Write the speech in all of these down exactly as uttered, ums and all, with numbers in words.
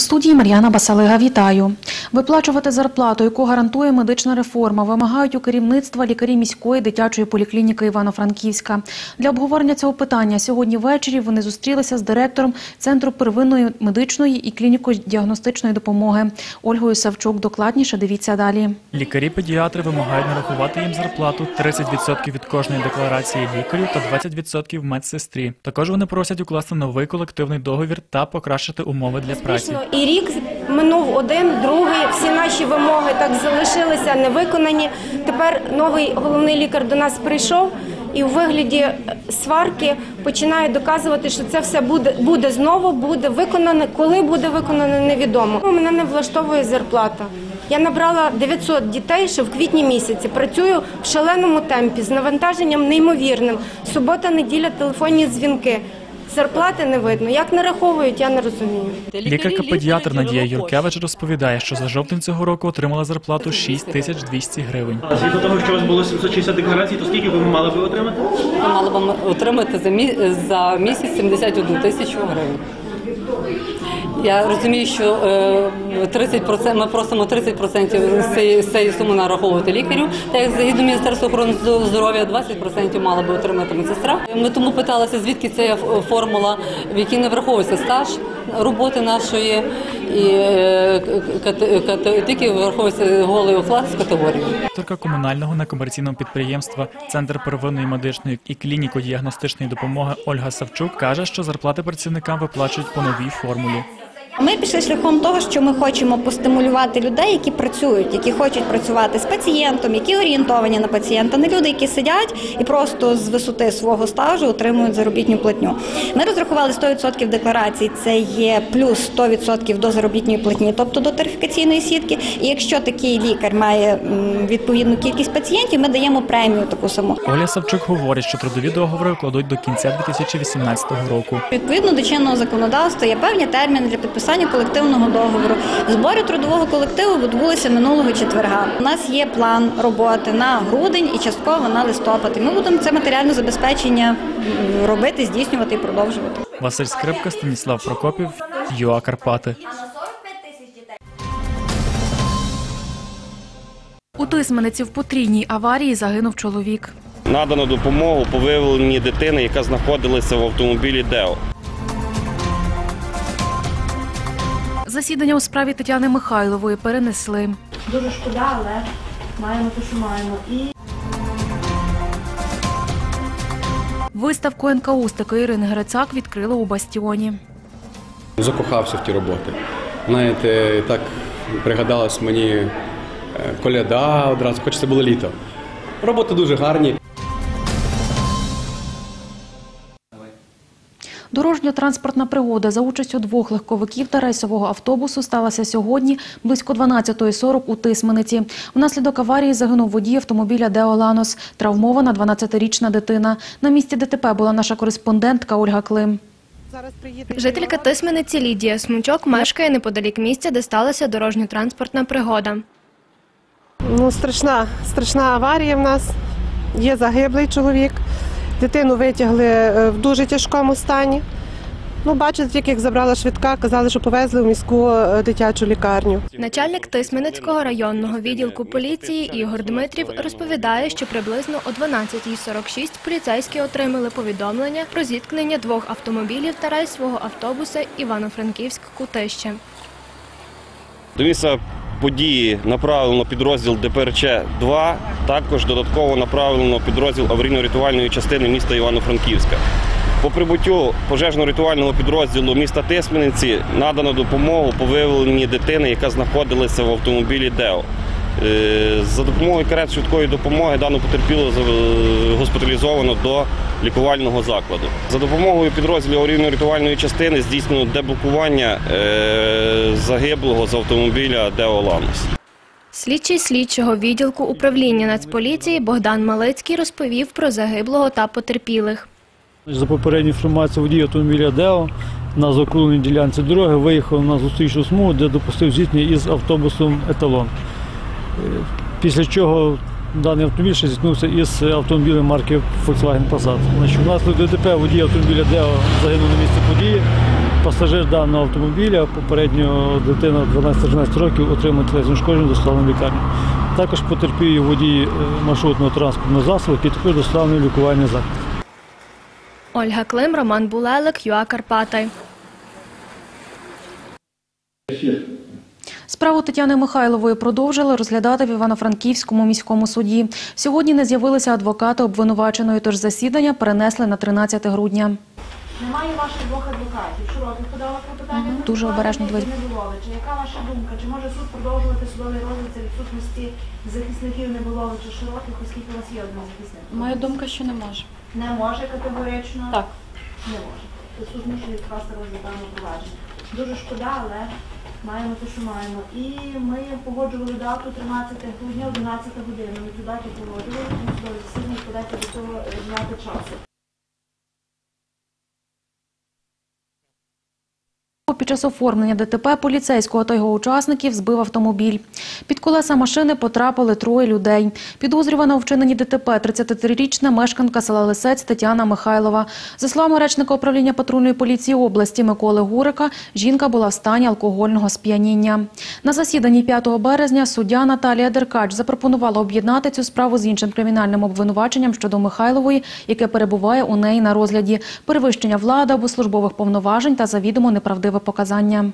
студії Мар'яна Басалига. Вітаю. Виплачувати зарплату, яку гарантує медична реформа, вимагають у керівництва лікарі міської дитячої поліклініки Івано-Франківська. Для обговорення цього питання сьогодні ввечері вони зустрілися з директором Центру первинної медичної і клініко-діагностичної допомоги Ольгою Савчук. Докладніше дивіться далі. Лікарі-педіатри вимагають нарахувати їм зарплату тридцять відсотків від кожної декларації лікарю та двадцять відсотків медсестрі. Також вони просять укласти новий колективний договір та покращити умови для праці. І рік минув один, другий, всі наші вимоги так залишилися невиконані. Тепер новий головний лікар до нас прийшов і у вигляді сварки починає доказувати, що це все буде, буде знову, буде виконане. Коли буде виконане, невідомо. Мене не влаштовує зарплата. Я набрала дев'ятсот дітей ще в квітні місяці. Працюю в шаленому темпі, з навантаженням неймовірним. Субота, неділя, телефонні дзвінки. Зарплати не видно. Як нараховують, я не розумію. Лікарка-педіатр Надія Юркевич розповідає, що за жовтень цього року отримала зарплату шість тисяч двісті гривень. А згідно того, що у вас було сімсот шістдесят декларацій, то скільки ви мали би отримати? Ми мали б отримати за, мі... за місяць сімдесят одну тисячу гривень. Я розумію, що тридцять відсотків, ми просимо тридцять відсотків з цієї суми нараховувати лікарю, так як згідно Міністерства охорони здоров'я двадцять відсотків мала би отримати медсестра. Ми тому питалися, звідки ця формула, в якій не враховується стаж роботи нашої, і тільки враховується голий оклад з категорією. Директорка комунального некомерційного підприємства «Центр первинної медичної і клініко-діагностичної допомоги» Ольга Савчук каже, що зарплати працівникам виплачують по новій формулі. Ми пішли шляхом того, що ми хочемо постимулювати людей, які працюють, які хочуть працювати з пацієнтом, які орієнтовані на пацієнта, не люди, які сидять і просто з висоти свого стажу отримують заробітну платню. Ми розрахували сто відсотків декларацій, це є плюс сто відсотків до заробітної платні, тобто до тарифікаційної сітки. І якщо такий лікар має відповідну кількість пацієнтів, ми даємо премію таку саму. Оля Савчук говорить, що трудові договори укладуть до кінця дві тисячі вісімнадцятого року. Відповідно до чинного законодавства є певні терміни для підписання колективного договору. Збори трудового колективу відбулися минулого четверга. У нас є план роботи на грудень і частково на листопад. І ми будемо це матеріальне забезпечення робити, здійснювати і продовжувати. Василь Скрипка, Станіслав Прокопів, ЮА Карпати. У Тисмениці в потрійній аварії загинув чоловік. Надано допомогу по виявленні дитини, яка знаходилася в автомобілі ДЕО. Засідання у справі Тетяни Михайлової перенесли. Дуже шкода, але маємо те, що маємо. І... Виставку ен ка устики Ірини Грицак відкрили у Бастіоні. Закохався в ті роботи. Знаєте, так пригадалось мені коляда одразу, хоч це було літо. Роботи дуже гарні. Дорожньо-транспортна пригода за участю двох легковиків та рейсового автобусу сталася сьогодні близько дванадцятої сорок у Тисмениці. Внаслідок аварії загинув водій автомобіля «Део Ланос», травмована дванадцятирічна дитина. На місці де те пе була наша кореспондентка Ольга Клим. Жителька Тисмениці Лідія Смучок мешкає неподалік місця, де сталася дорожньо-транспортна пригода. Ну, страшна, страшна аварія в нас. Є загиблий чоловік. Дитину витягли в дуже тяжкому стані. Ну, бачите, тільки як забрала швидка, казали, що повезли в міську дитячу лікарню. Начальник Тисменицького районного відділку поліції Ігор Дмитрів розповідає, що приблизно о дванадцятій сорок шість поліцейські отримали повідомлення про зіткнення двох автомобілів та рейсового автобуса Івано-Франківськ-Кутище. До місця події направлено підрозділ де пе ер че два, також додатково направлено підрозділ аварійно-рятувальної частини міста Івано-Франківська. По прибуттю пожежно-рятувального підрозділу міста Тисмениці надано допомогу по виявленні дитини, яка знаходилася в автомобілі «Део». За допомогою карет швидкої допомоги дану потерпілу госпіталізовано до лікувального закладу. За допомогою підрозділів аварійно-рятувальної частини здійснено деблокування загиблого з автомобіля «Део Ланос». Слідчий слідчого відділку управління Нацполіції Богдан Малицький розповів про загиблого та потерпілих. За попередньою інформацією, водій автомобіля «Део» на заокругленій ділянці дороги виїхав на зустрічну смугу, де допустив зіткнення із автобусом «Еталон». Після чого даний автомобіль ще зіткнувся із автомобілем марки Volkswagen Passat. Внаслідок де те пе водій автомобіля «Део» загинув на місці події. Пасажир даного автомобіля, попередньо дитина дванадцять-тринадцять років, отримав тілесні ушкодження, доставлено в лікарню. Також потерпів водій маршрутного транспортного засобу, який також доставлений в лікувальний заклад. Ольга Клим, Роман Булелик, ЮА Карпати. Справу Тетяни Михайлової продовжили розглядати в Івано-Франківському міському суді. Сьогодні не з'явилися адвокати обвинуваченої, тож засідання перенесли на тринадцяте грудня. Немає ваших двох адвокатів. Широких подала клопотання. Дуже обережно двері. Не було. Чи яка ваша думка? Чи може суд продовжувати судовий розгляд за відсутності захисників не було чи Широких, оскільки у вас є один захисник? Моя думка, що не може. Не може категорично? Так. Не може. То суд змушений відкласти розгляд даного провадження. Дуже шкода, але маємо те, що маємо. І ми погоджували дату тринадцяте грудня, одинадцята година. Ми цю дату погоджували, тому судове засідання подайте до цього зняти часу. Під час оформлення ДТП поліцейського та його учасників збив автомобіль. Під колеса машини потрапили троє людей. Підозрювана у вчиненні ДТП тридцятитрирічна мешканка села Лисець Тетяна Михайлова. За словами речника управління патрульної поліції області Миколи Гурика, жінка була в стані алкогольного сп'яніння. На засіданні п'ятого березня суддя Наталія Деркач запропонувала об'єднати цю справу з іншим кримінальним обвинуваченням щодо Михайлової, яке перебуває у неї на розгляді – перевищення влади або службових повноважень та завідомо неправдиве показання.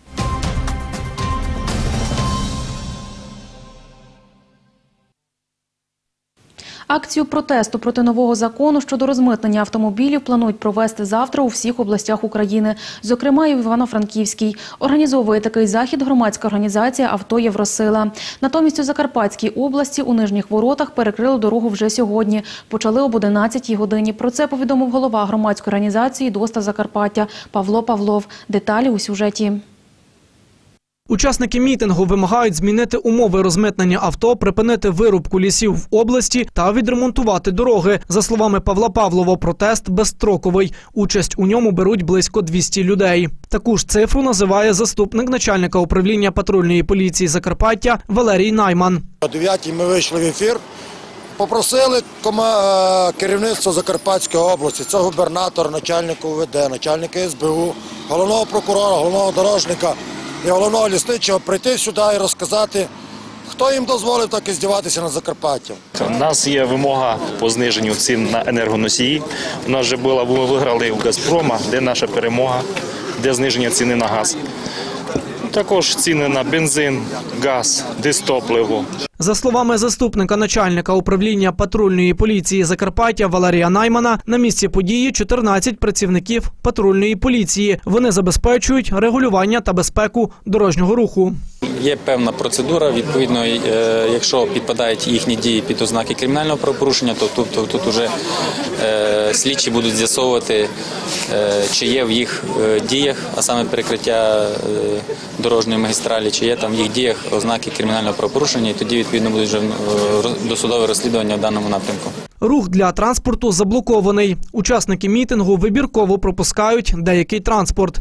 Акцію протесту проти нового закону щодо розмитнення автомобілів планують провести завтра у всіх областях України, зокрема і в Івано-Франківській. Організовує такий захід громадська організація «Авто Євросила». Натомість у Закарпатській області у Нижніх Воротах перекрили дорогу вже сьогодні. Почали об одинадцятій годині. Про це повідомив голова громадської організації «Достав Закарпаття» Павло Павлов. Деталі у сюжеті. Учасники мітингу вимагають змінити умови розмитнення авто, припинити вирубку лісів в області та відремонтувати дороги. За словами Павла Павлова, протест безстроковий. Участь у ньому беруть близько двісті людей. Таку ж цифру називає заступник начальника управління патрульної поліції Закарпаття Валерій Найман. О дев'ятій ми вийшли в ефір, попросили керівництво Закарпатської області, це губернатор, начальник У В Д, начальник С Б У, головного прокурора, головного дорожника і головного лісничого прийти сюди і розказати, хто їм дозволив так і здіватися над Закарпаттям. У нас є вимога по зниженню цін на енергоносії. У нас вже була, ми виграли у «Газпрома», де наша перемога, де зниження ціни на газ. Також ціни на бензин, газ, дизтопливо. За словами заступника начальника управління патрульної поліції Закарпаття Валерія Наймана, на місці події чотирнадцять працівників патрульної поліції. Вони забезпечують регулювання та безпеку дорожнього руху. Є певна процедура, відповідно, якщо підпадають їхні дії під ознаки кримінального правопорушення, то тут, то, тут уже е, слідчі будуть з'ясовувати, е, чи є в їх е, діях, а саме перекриття е, дорожньої магістралі, чи є там в їх діях ознаки кримінального правопорушення, і тоді відповідно буде вже е, досудове розслідування в даному напрямку. Рух для транспорту заблокований. Учасники мітингу вибірково пропускають деякий транспорт.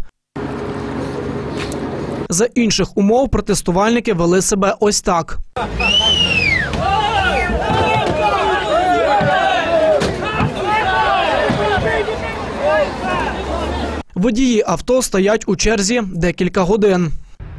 За інших умов протестувальники вели себе ось так. Водії авто стоять у черзі декілька годин.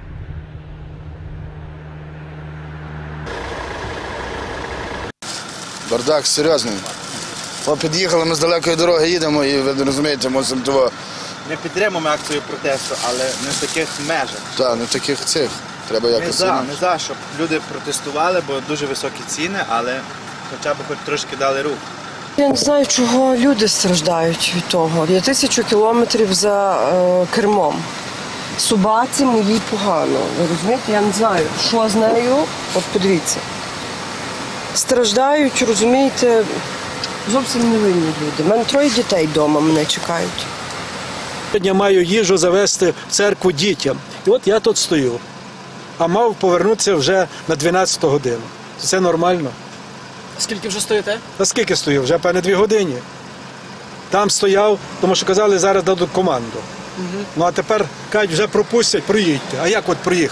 Бардак серйозний. Ми під'їхали, ми з далекої дороги їдемо і, ви розумієте, мусимо того... Ми підтримуємо акцію протесту, але не в таких межах. Так, не в таких цих. Треба якось... Не за, не за, щоб люди протестували, бо дуже високі ціни, але хоча б хоч трошки дали рух. Я не знаю, чого люди страждають від того. Я тисячу кілометрів за е, кермом. Собаці моїй погано. Ви розумієте, я не знаю, що з нею. От подивіться. Страждають, розумієте, зовсім невинні люди. У мене троє дітей вдома мене чекають. Сьогодні я маю їжу завести в церкву дітям. І от я тут стою. А мав повернутися вже на дванадцяту годину. Це нормально. Скільки вже стоїте? А скільки стою? Вже, певне, дві години. Там стояв, тому що казали, зараз дадуть команду. Угу. Ну а тепер, кажуть, вже пропустять, проїдьте. А як от проїхати?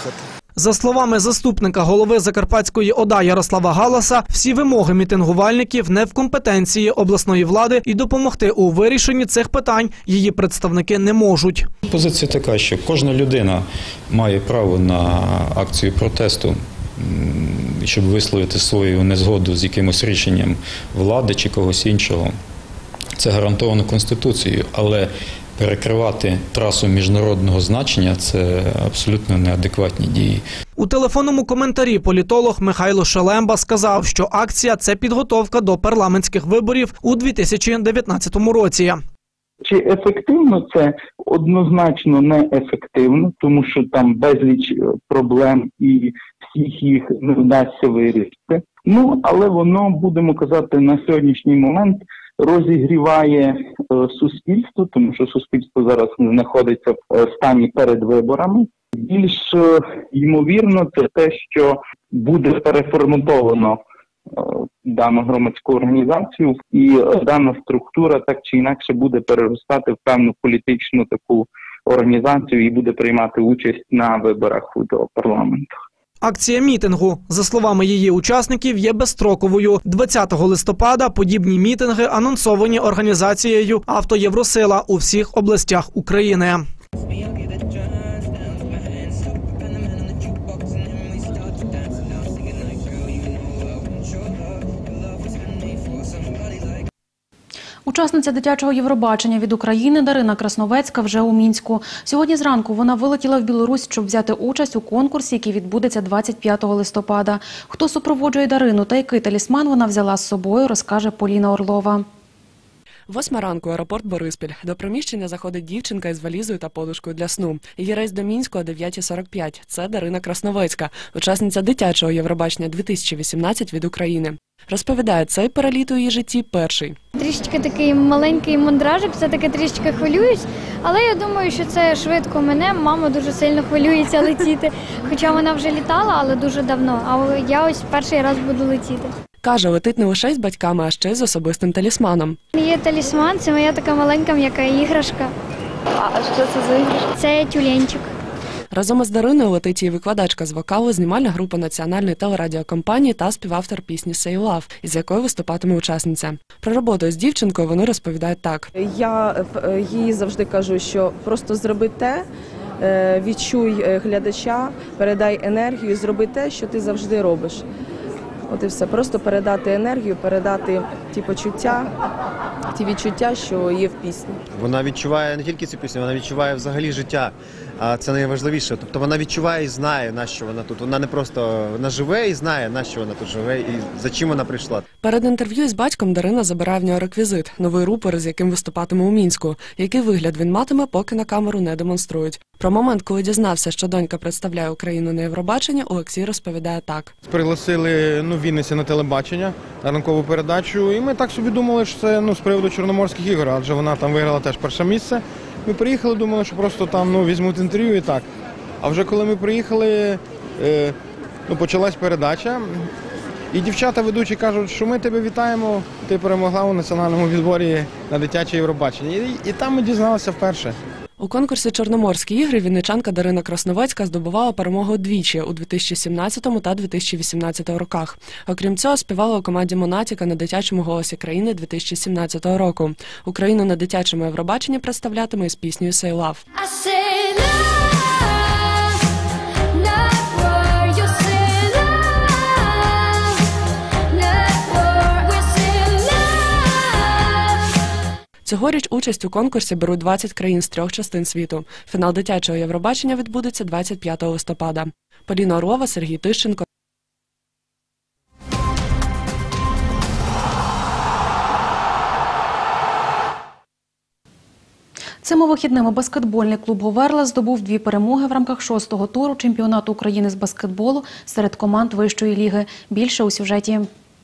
За словами заступника голови Закарпатської ОДА Ярослава Галаса, всі вимоги мітингувальників не в компетенції обласної влади і допомогти у вирішенні цих питань її представники не можуть. Позиція така, що кожна людина має право на акцію протесту, щоб висловити свою незгоду з якимось рішенням влади чи когось іншого. Це гарантовано Конституцією, але перекривати трасу міжнародного значення – це абсолютно неадекватні дії. У телефонному коментарі політолог Михайло Шелемба сказав, що акція – це підготовка до парламентських виборів у дві тисячі дев'ятнадцятому році. Чи ефективно це? Однозначно не ефективно, тому що там безліч проблем і всіх їх не вдасться вирішити. Ну, але воно, будемо казати, на сьогоднішній момент розігріває е, суспільство, тому що суспільство зараз знаходиться в е, стані перед виборами. Більш е, ймовірно це те, що буде переформатовано е, дану громадську організацію, і е, дана структура так чи інакше буде переростати в певну політичну таку організацію і буде приймати участь на виборах до парламенту. Акція мітингу, за словами її учасників, є безстроковою. двадцятого листопада подібні мітинги анонсовані організацією «Автоєвросила» у всіх областях України. Учасниця дитячого Євробачення від України Дарина Красновецька вже у Мінську. Сьогодні зранку вона вилетіла в Білорусь, щоб взяти участь у конкурсі, який відбудеться двадцять п'ятого листопада. Хто супроводжує Дарину та який талісман вона взяла з собою, розкаже Поліна Орлова. Восьма ранку, аеропорт Бориспіль. До приміщення заходить дівчинка із валізою та подушкою для сну. Її рейс до Мінську о дев'ятій сорок п'ять. Це Дарина Красновецька, учасниця дитячого Євробачення дві тисячі вісімнадцять від України. Розповідає, цей переліт у її житті перший. Трішечки такий маленький мандражик, все-таки трішечки хвилююсь, але я думаю, що це швидко мене. Мама дуже сильно хвилюється летіти, хоча вона вже літала, але дуже давно, а я ось перший раз буду летіти. Каже, летить не лише з батьками, а ще й з особистим талісманом. Є талісман, це моя така маленька м'яка іграшка. А що це за іграшка? Це тюленчик. Разом із Дариною летить її викладачка з вокалу, знімальна група національної телерадіокомпанії та співавтор пісні «Say Love», із якою виступатиме учасниця. Про роботу з дівчинкою вони розповідають так. Я їй завжди кажу, що просто зроби те, відчуй глядача, передай енергію, зроби те, що ти завжди робиш. От і все. Просто передати енергію, передати ті почуття, ті відчуття, що є в пісні. Вона відчуває не тільки цю пісню, вона відчуває взагалі життя. А це найважливіше. Тобто вона відчуває і знає, на що вона тут. Вона не просто вона живе і знає, на що вона тут живе і за чим вона прийшла. Перед інтерв'ю із батьком Дарина забирає в нього реквізит – новий рупор, з яким виступатиме у Мінську. Який вигляд він матиме, поки на камеру не демонструють. Про момент, коли дізнався, що донька представляє Україну на Євробаченні, Олексій розповідає так. Пригласили ну, Вінниці на телебачення, на ранкову передачу, і ми так собі думали, що це ну, з приводу Чорноморських ігор, адже вона там виграла теж перше місце. Ми приїхали, думали, що просто там ну, візьмуть інтерв'ю і так. А вже коли ми приїхали, е, ну, почалась передача, і дівчата ведучі кажуть, що ми тебе вітаємо, ти перемогла у національному відборі на дитяче Євробачення. І, і там ми дізналися вперше. У конкурсі «Чорноморські ігри» вінничанка Дарина Красновецька здобувала перемогу двічі – у дві тисячі сімнадцятому та дві тисячі вісімнадцятому роках. Окрім цього, співала у команді «Монатіка» на дитячому «Голосі країни» дві тисячі сімнадцятого року. Україну на дитячому Євробаченні представлятиме із піснею «Say Love». Цьогоріч участь у конкурсі беруть двадцять країн з трьох частин світу. Фінал дитячого Євробачення відбудеться двадцять п'ятого листопада. Поліна Орлова, Сергій Тищенко. Цими вихідними баскетбольний клуб «Говерла» здобув дві перемоги в рамках шостого туру чемпіонату України з баскетболу серед команд вищої ліги. Більше у сюжеті.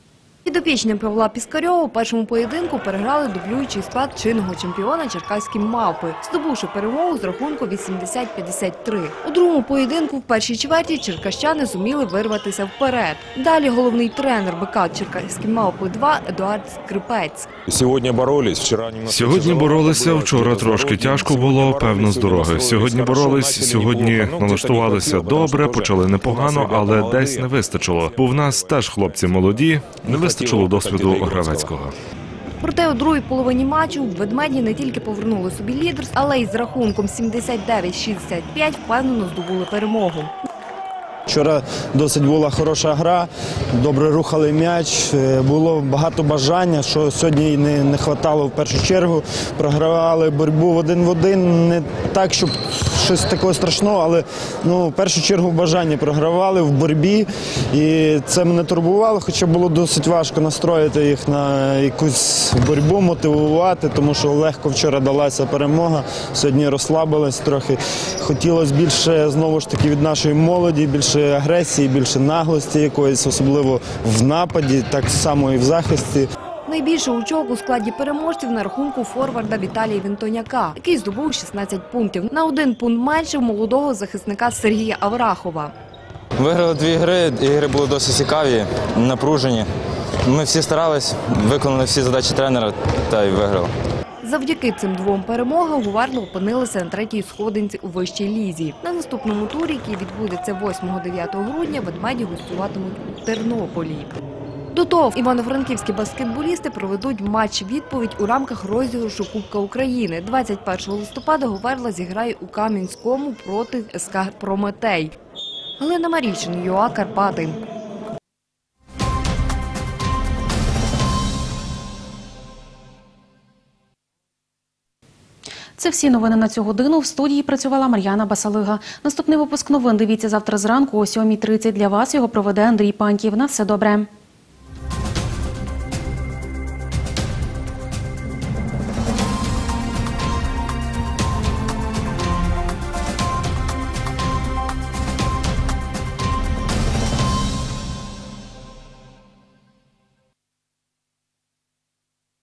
Підопічні Павла Піскарьова у першому поєдинку переграли дублюючий склад чинного чемпіона черкаські «Мавпи», здобувши перемогу з рахунку вісімдесят п'ятдесят три. У другому поєдинку в першій чверті черкащани зуміли вирватися вперед. Далі головний тренер БК «Черкаські «Мавпи-два» Едуард Скрипець. Сьогодні боролись, вчора Сьогодні боролися, вчора трошки тяжко було, певно, з дороги. Сьогодні боролись, сьогодні налаштувалися добре, почали непогано, але десь не вистачило. Бо в нас теж хлопці молоді, не вистачило досвіду Гравецького. Проте у другій половині матчу ведмеді не тільки повернули собі лідерство, але й з рахунком сімдесят дев'ять шістдесят п'ять впевнено здобули перемогу. Вчора досить була хороша гра, добре рухали м'яч, було багато бажання, що сьогодні не, не хватало в першу чергу. Програвали боротьбу в один в один, не так, щоб щось такого страшного, але ну, в першу чергу бажання програвали в боротьбі. І це мене турбувало, хоча було досить важко настроїти їх на якусь боротьбу, мотивувати, тому що легко вчора далася перемога, сьогодні розслабились трохи. Хотілося більше, знову ж таки, від нашої молоді, більше агресії, більше наглості якоїсь, особливо в нападі, так само і в захисті. Найбільше очок у складі переможців на рахунку форварда Віталія Вінтоняка, який здобув шістнадцять пунктів. На один пункт менше у молодого захисника Сергія Аврахова. Виграли дві гри, ігри були досить цікаві, напружені. Ми всі старались, виконали всі задачі тренера та й виграли. Завдяки цим двом перемогам Говерло опинилися на третій сходинці у вищій лізі. На наступному турі, який відбудеться восьмого-дев'ятого грудня, ведмеді гостюватимуть у Тернополі. До того івано-франківські баскетболісти проведуть матч-відповідь у рамках розіграшу Кубка України. двадцять першого листопада Говерло зіграє у Кам'янському проти ес ка «Прометей». Галина Марійчин, ЮА Карпати. Це всі новини на цю годину. В студії працювала Мар'яна Басалига. Наступний випуск новин дивіться завтра зранку о сьомій тридцять. Для вас його проведе Андрій Паньків. На все добре.